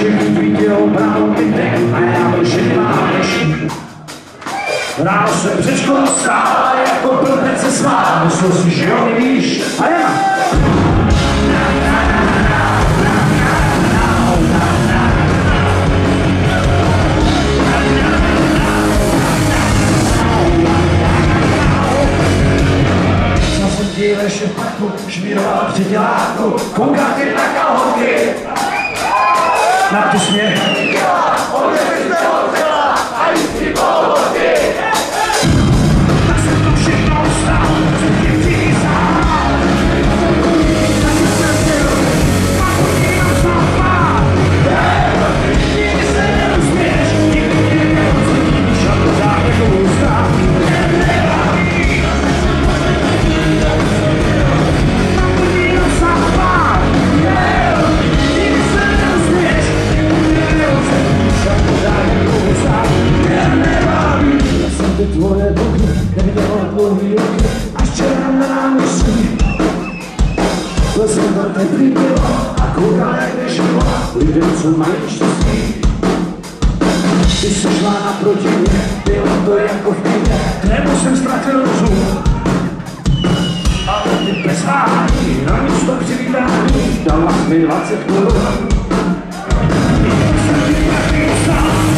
všechny tvý tělo bralo mi dech a já byl živá než. Ráno se před školou stála, jako blbec se smál, myslel si, že jo, nevíš, a já. Díle šepaku, švíroval předěláku, koukáte na kalhotky, na tu směr. Ode byste odchela a jistý kalhotky. Tak se to všechno stalo, co tě chci sám. Tak jsem chtěl, pak podívám znova. Nikdy se neusměš, nikdy mě neuzníš, a to závěrkou stát. Tvoje duchy, neviděla dlouhý roky, až včera na náměstí. Byl jsem tam teplý pivo a koukal jak neživo lidem, co mají štěstí. Když se šla naproti mě, bylo to jako v kyně, nebo jsem ztratil rozum. Ale ty bez váhání, na místo přivítání, dala mi 20 korun. Jsem ti taky ustal.